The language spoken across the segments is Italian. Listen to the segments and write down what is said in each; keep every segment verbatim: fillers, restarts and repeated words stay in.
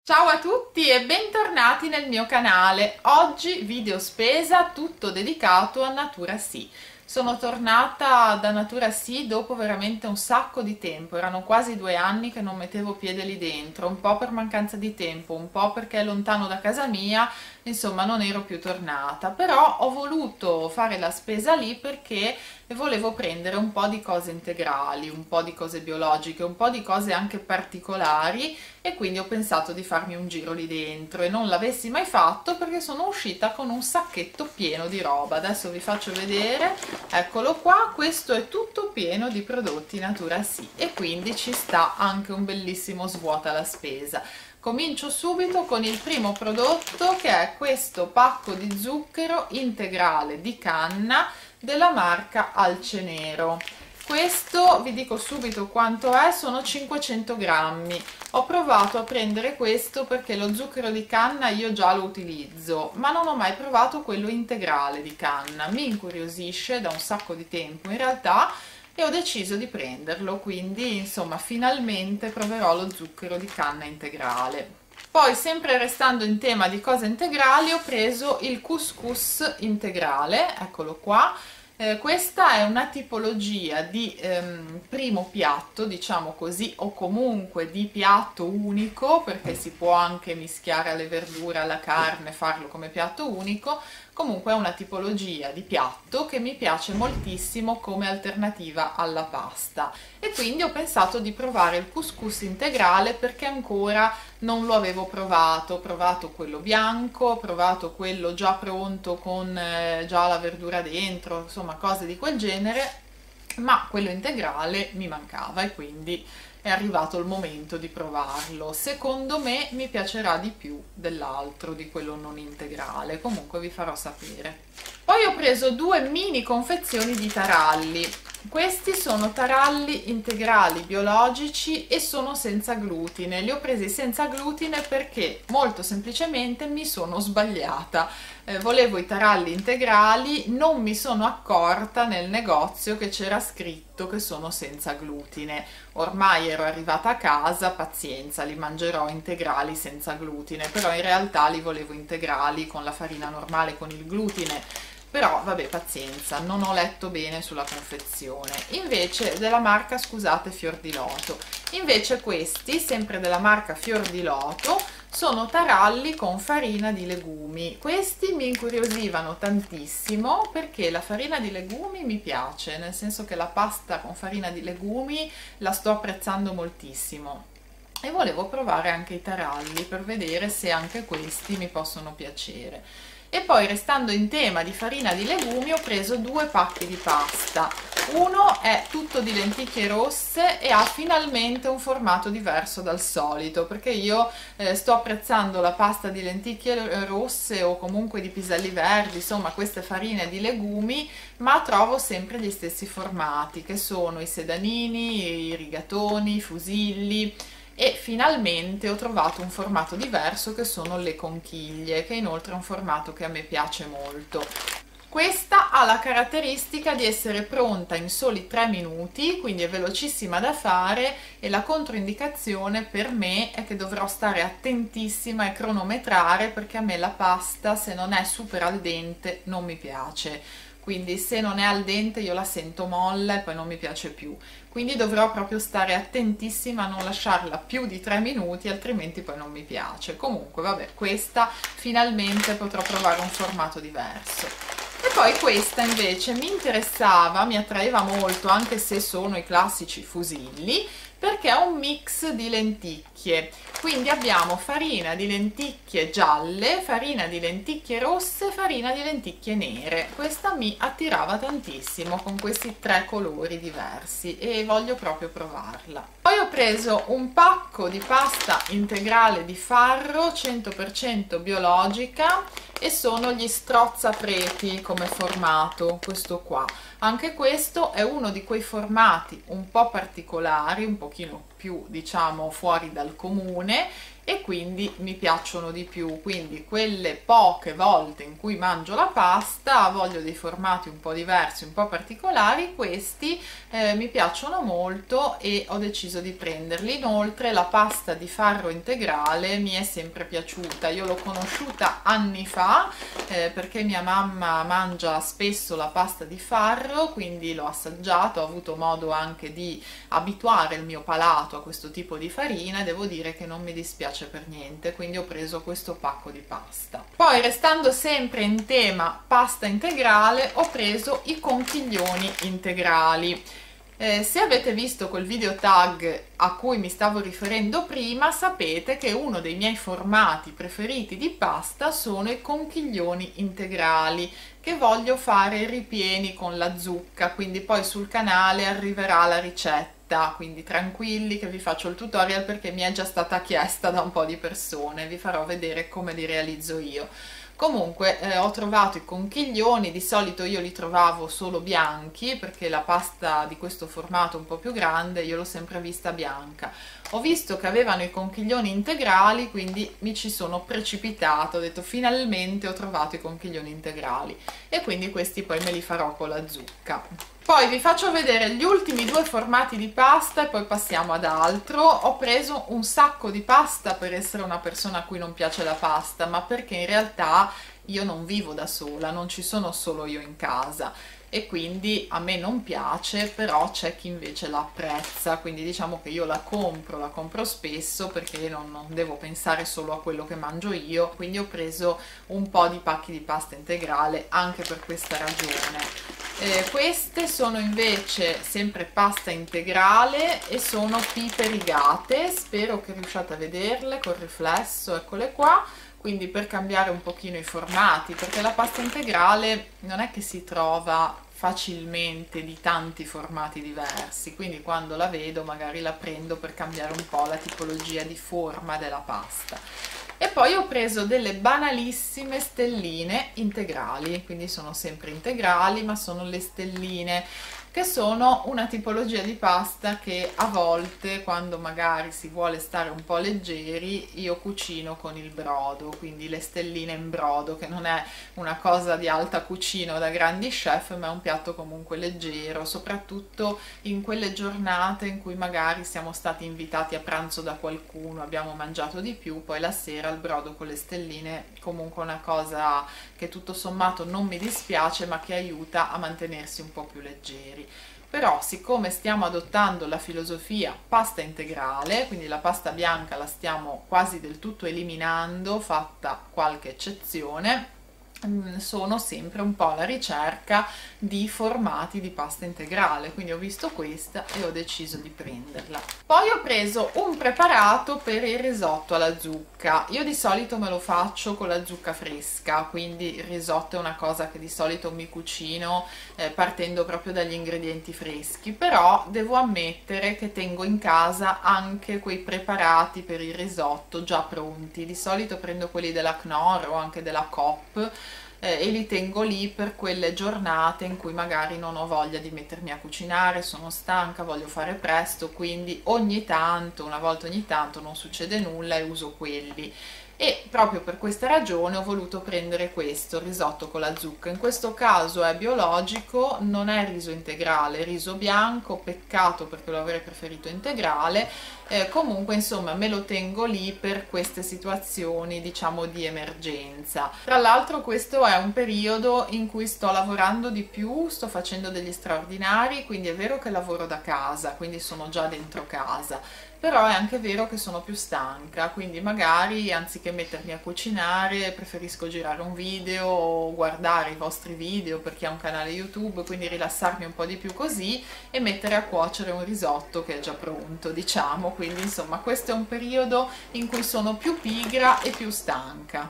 Ciao a tutti e bentornati nel mio canale. Oggi video spesa tutto dedicato a Natura Sì. Sono tornata da Natura Sì dopo veramente un sacco di tempo, erano quasi due anni che non mettevo piede lì dentro, un po' per mancanza di tempo, un po' perché è lontano da casa mia, insomma non ero più tornata, però ho voluto fare la spesa lì perché volevo prendere un po' di cose integrali, un po' di cose biologiche, un po' di cose anche particolari e quindi ho pensato di farmi un giro lì dentro e non l'avessi mai fatto perché sono uscita con un sacchetto pieno di roba. Adesso vi faccio vedere, eccolo qua, questo è tutto pieno di prodotti Natura Sì e quindi ci sta anche un bellissimo svuota la spesa. Comincio subito con il primo prodotto, che è questo pacco di zucchero integrale di canna della marca Alcenero. Questo vi dico subito quanto è, sono cinquecento grammi. Ho provato a prendere questo perché lo zucchero di canna io già lo utilizzo, ma non ho mai provato quello integrale di canna. Mi incuriosisce da un sacco di tempo in realtà e ho deciso di prenderlo, quindi insomma finalmente proverò lo zucchero di canna integrale. Poi, sempre restando in tema di cose integrali, ho preso il couscous integrale, eccolo qua. Eh, questa è una tipologia di ehm, primo piatto, diciamo così, o comunque di piatto unico, perché si può anche mischiare alle verdure, alla carne, farlo come piatto unico. Comunque è una tipologia di piatto che mi piace moltissimo come alternativa alla pasta e quindi ho pensato di provare il couscous integrale perché ancora non lo avevo provato. Ho provato quello bianco, ho provato quello già pronto con eh, già la verdura dentro, insomma cose di quel genere, ma quello integrale mi mancava e quindi è arrivato il momento di provarlo. Secondo me mi piacerà di più dell'altro, di quello non integrale, comunque vi farò sapere. Poi ho preso due mini confezioni di taralli. Questi sono taralli integrali biologici e sono senza glutine. Li ho presi senza glutine perché molto semplicemente mi sono sbagliata. Eh, volevo i taralli integrali, non mi sono accorta nel negozio che c'era scritto che sono senza glutine. Ormai ero arrivata a casa, pazienza, li mangerò integrali senza glutine, però in realtà li volevo integrali con la farina normale, con il glutine. Però vabbè, pazienza, non ho letto bene sulla confezione. Invece della marca, scusate, Fior di Loto. Invece questi, sempre della marca Fior di Loto, sono taralli con farina di legumi. Questi mi incuriosivano tantissimo perché la farina di legumi mi piace, nel senso che la pasta con farina di legumi la sto apprezzando moltissimo. E volevo provare anche i taralli per vedere se anche questi mi possono piacere. E poi, restando in tema di farina di legumi, ho preso due pacchi di pasta. Uno è tutto di lenticchie rosse e ha finalmente un formato diverso dal solito, perché io eh, sto apprezzando la pasta di lenticchie rosse o comunque di piselli verdi, insomma queste farine di legumi, ma trovo sempre gli stessi formati, che sono i sedanini, i rigatoni, i fusilli. E finalmente ho trovato un formato diverso che sono le conchiglie, che inoltre è un formato che a me piace molto. Questa ha la caratteristica di essere pronta in soli tre minuti, quindi è velocissima da fare e la controindicazione per me è che dovrò stare attentissima e cronometrare perché a me la pasta, se non è super al dente, non mi piace. Quindi se non è al dente io la sento molla e poi non mi piace più. Quindi dovrò proprio stare attentissima a non lasciarla più di tre minuti, altrimenti poi non mi piace. Comunque vabbè, questa finalmente potrò provare un formato diverso. E poi questa invece mi interessava, mi attraeva molto, anche se sono i classici fusilli, perché è un mix di lenticchie. Quindi abbiamo farina di lenticchie gialle, farina di lenticchie rosse, farina di lenticchie nere. Questa mi attirava tantissimo con questi tre colori diversi e voglio proprio provarla. Poi ho preso un pacco di pasta integrale di farro cento per cento biologica e sono gli strozzapreti come formato, questo qua. Anche questo è uno di quei formati un po' particolari, un pochino più diciamo fuori dal comune e quindi mi piacciono di più. Quindi quelle poche volte in cui mangio la pasta voglio dei formati un po' diversi, un po' particolari. Questi eh, mi piacciono molto e ho deciso di prenderli. Inoltre la pasta di farro integrale mi è sempre piaciuta, io l'ho conosciuta anni fa eh, perché mia mamma mangia spesso la pasta di farro, quindi l'ho assaggiato, ho avuto modo anche di abituare il mio palato a questo tipo di farina e devo dire che non mi dispiace per niente, quindi ho preso questo pacco di pasta. Poi, restando sempre in tema pasta integrale, ho preso i conchiglioni integrali. Eh, se avete visto quel video tag a cui mi stavo riferendo prima, sapete che uno dei miei formati preferiti di pasta sono i conchiglioni integrali, che voglio fare ripieni con la zucca, quindi poi sul canale arriverà la ricetta, quindi tranquilli che vi faccio il tutorial perché mi è già stata chiesta da un po' di persone, vi farò vedere come li realizzo io. Comunque eh, ho trovato i conchiglioni, di solito io li trovavo solo bianchi perché la pasta di questo formato un po' più grande io l'ho sempre vista bianca. Ho visto che avevano i conchiglioni integrali, quindi mi ci sono precipitato, ho detto finalmente ho trovato i conchiglioni integrali e quindi questi poi me li farò con la zucca. Poi vi faccio vedere gli ultimi due formati di pasta e poi passiamo ad altro. Ho preso un sacco di pasta per essere una persona a cui non piace la pasta, ma perché in realtà io non vivo da sola, non ci sono solo io in casa e quindi a me non piace, però c'è chi invece la apprezza, quindi diciamo che io la compro, la compro spesso perché non, non devo pensare solo a quello che mangio io, quindi ho preso un po' di pacchi di pasta integrale anche per questa ragione. Eh, queste sono invece sempre pasta integrale e sono pipe rigate, spero che riusciate a vederle col riflesso, eccole qua. Quindi per cambiare un pochino i formati, perché la pasta integrale non è che si trova facilmente di tanti formati diversi, quindi quando la vedo magari la prendo per cambiare un po' la tipologia di forma della pasta. E poi ho preso delle banalissime stelline integrali, quindi sono sempre integrali ma sono le stelline, che sono una tipologia di pasta che a volte, quando magari si vuole stare un po' leggeri, io cucino con il brodo, quindi le stelline in brodo, che non è una cosa di alta cucina o da grandi chef, ma è un piatto comunque leggero, soprattutto in quelle giornate in cui magari siamo stati invitati a pranzo da qualcuno, abbiamo mangiato di più, poi la sera il brodo con le stelline comunque una cosa che tutto sommato non mi dispiace, ma che aiuta a mantenersi un po' più leggeri. Però siccome stiamo adottando la filosofia pasta integrale, quindi la pasta bianca la stiamo quasi del tutto eliminando, fatta qualche eccezione, sono sempre un po' alla ricerca di formati di pasta integrale, quindi ho visto questa e ho deciso di prenderla. Poi ho preso un preparato per il risotto alla zucca. Io di solito me lo faccio con la zucca fresca, quindi il risotto è una cosa che di solito mi cucino eh, partendo proprio dagli ingredienti freschi, però devo ammettere che tengo in casa anche quei preparati per il risotto già pronti. Di solito prendo quelli della Knorr o anche della Coop Eh, e li tengo lì per quelle giornate in cui magari non ho voglia di mettermi a cucinare, sono stanca, voglio fare presto, quindi ogni tanto, una volta ogni tanto, non succede nulla e uso quelli. E proprio per questa ragione ho voluto prendere questo risotto con la zucca. In questo caso è biologico, non è riso integrale, è riso bianco, peccato perché lo avrei preferito integrale. Eh, comunque insomma me lo tengo lì per queste situazioni diciamo di emergenza. Tra l'altro questo è un periodo in cui sto lavorando di più, sto facendo degli straordinari, quindi è vero che lavoro da casa, quindi sono già dentro casa, però è anche vero che sono più stanca, quindi magari anziché mettermi a cucinare preferisco girare un video o guardare i vostri video per chi ha un canale YouTube, quindi rilassarmi un po' di più così e mettere a cuocere un risotto che è già pronto, diciamo. Quindi insomma questo è un periodo in cui sono più pigra e più stanca.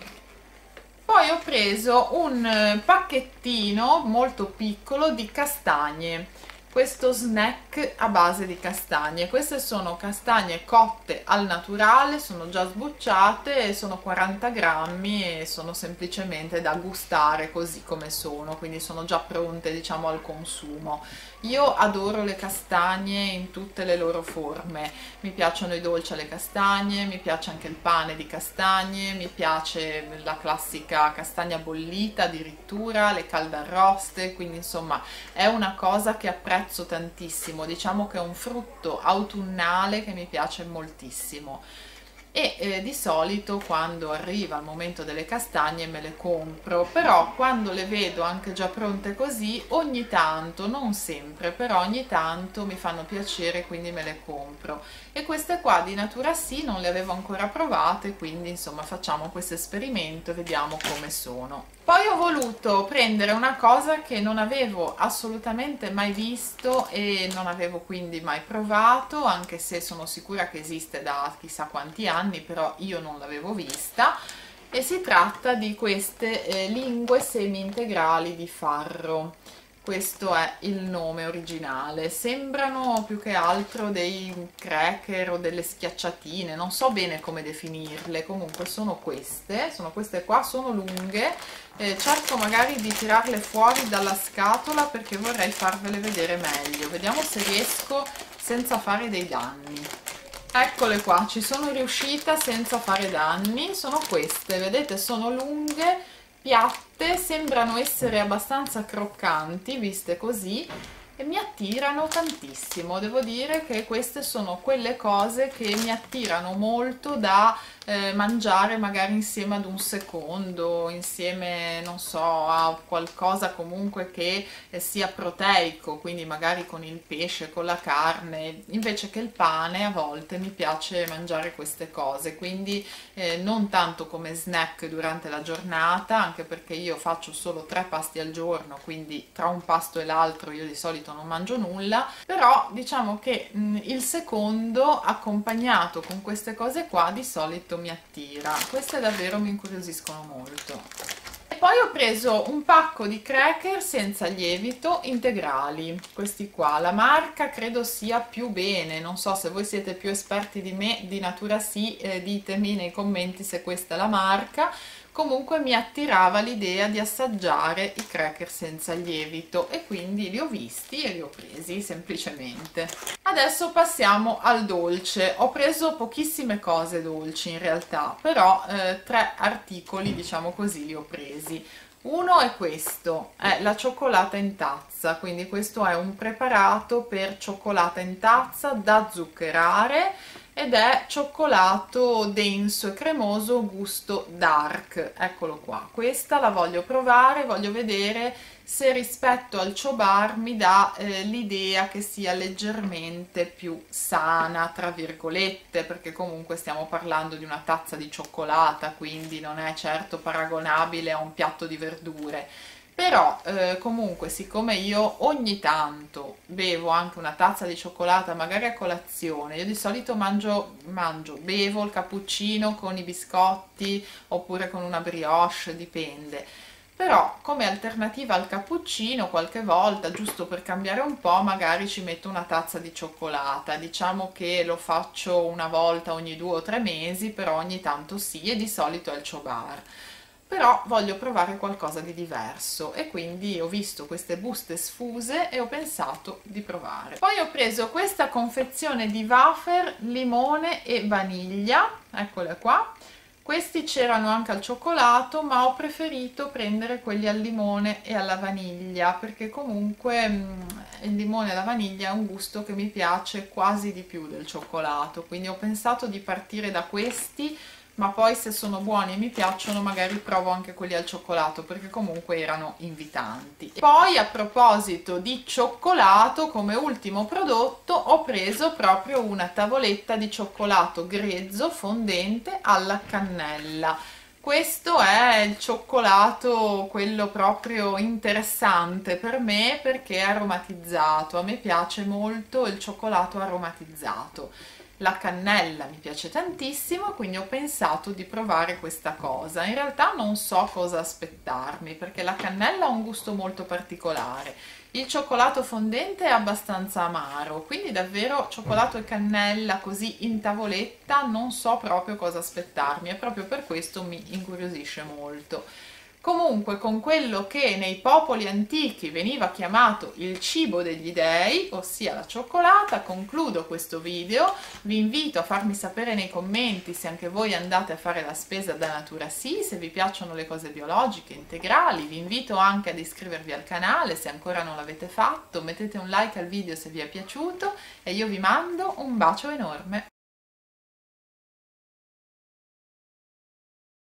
Poi ho preso un pacchettino molto piccolo di castagne. questo snack a base di castagne. Queste sono castagne cotte al naturale, sono già sbucciate, sono quaranta grammi e sono semplicemente da gustare così come sono, quindi sono già pronte, diciamo, al consumo. Io adoro le castagne in tutte le loro forme, mi piacciono i dolci alle castagne, mi piace anche il pane di castagne, mi piace la classica castagna bollita addirittura, le caldarroste, quindi insomma è una cosa che apprezzo tantissimo, diciamo che è un frutto autunnale che mi piace moltissimo. E eh, di solito quando arriva il momento delle castagne me le compro, però quando le vedo anche già pronte così, ogni tanto, non sempre, però ogni tanto mi fanno piacere, quindi me le compro. E queste qua di Natura Sì non le avevo ancora provate, quindi insomma facciamo questo esperimento e vediamo come sono. Poi ho voluto prendere una cosa che non avevo assolutamente mai visto e non avevo quindi mai provato, anche se sono sicura che esiste da chissà quanti anni, però io non l'avevo vista, e si tratta di queste eh, lingue semi-integrali di farro. Questo è il nome originale, sembrano più che altro dei cracker o delle schiacciatine, non so bene come definirle, comunque sono queste, sono queste qua, sono lunghe, eh, cerco magari di tirarle fuori dalla scatola perché vorrei farvele vedere meglio, vediamo se riesco senza fare dei danni. Eccole qua, ci sono riuscita senza fare danni, sono queste, vedete, sono lunghe, piatte, sembrano essere abbastanza croccanti viste così e mi attirano tantissimo. Devo dire che queste sono quelle cose che mi attirano molto da eh, mangiare magari insieme ad un secondo, insieme, non so, a qualcosa comunque che eh, sia proteico, quindi magari con il pesce, con la carne, invece che il pane. A volte mi piace mangiare queste cose, quindi eh, non tanto come snack durante la giornata, anche perché io faccio solo tre pasti al giorno, quindi tra un pasto e l'altro io di solito non mangio nulla, però diciamo che mh, il secondo accompagnato con queste cose qua di solito mi attira. Queste davvero mi incuriosiscono molto. E poi ho preso un pacco di cracker senza lievito integrali, questi qua, la marca credo sia Più Bene, non so se voi siete più esperti di me di Natura Sì, eh, ditemi nei commenti se questa è la marca. Comunque mi attirava l'idea di assaggiare i cracker senza lievito e quindi li ho visti e li ho presi semplicemente. Adesso passiamo al dolce. Ho preso pochissime cose dolci in realtà, però eh, tre articoli, diciamo così, li ho presi. Uno è questo, è la cioccolata in tazza, quindi questo è un preparato per cioccolata in tazza da zuccherare ed è cioccolato denso e cremoso gusto dark. Eccolo qua, questa la voglio provare, voglio vedere se rispetto al Chobar mi dà eh, l'idea che sia leggermente più sana, tra virgolette, perché comunque stiamo parlando di una tazza di cioccolata, quindi non è certo paragonabile a un piatto di verdure. Però eh, comunque, siccome io ogni tanto bevo anche una tazza di cioccolata magari a colazione, io di solito mangio, mangio bevo il cappuccino con i biscotti oppure con una brioche, dipende. Però come alternativa al cappuccino qualche volta, giusto per cambiare un po', magari ci metto una tazza di cioccolata. Diciamo che lo faccio una volta ogni due o tre mesi, però ogni tanto sì, e di solito è il Chobar. Però voglio provare qualcosa di diverso e quindi ho visto queste buste sfuse e ho pensato di provare. Poi ho preso questa confezione di wafer limone e vaniglia, eccole qua. Questi c'erano anche al cioccolato, ma ho preferito prendere quelli al limone e alla vaniglia perché comunque mh, il limone e la vaniglia è un gusto che mi piace quasi di più del cioccolato, quindi ho pensato di partire da questi, ma poi se sono buoni e mi piacciono magari provo anche quelli al cioccolato perché comunque erano invitanti. Poi a proposito di cioccolato, come ultimo prodotto ho preso proprio una tavoletta di cioccolato grezzo fondente alla cannella. Questo è il cioccolato, quello proprio interessante per me perché è aromatizzato, a me piace molto il cioccolato aromatizzato. La cannella mi piace tantissimo, quindi ho pensato di provare questa cosa. In realtà non so cosa aspettarmi perché la cannella ha un gusto molto particolare. Il cioccolato fondente è abbastanza amaro, quindi davvero cioccolato e cannella così in tavoletta non so proprio cosa aspettarmi e proprio per questo mi incuriosisce molto. Comunque, con quello che nei popoli antichi veniva chiamato il cibo degli dei, ossia la cioccolata, concludo questo video. Vi invito a farmi sapere nei commenti se anche voi andate a fare la spesa da Naturasi, se vi piacciono le cose biologiche integrali. Vi invito anche ad iscrivervi al canale se ancora non l'avete fatto, mettete un like al video se vi è piaciuto e io vi mando un bacio enorme.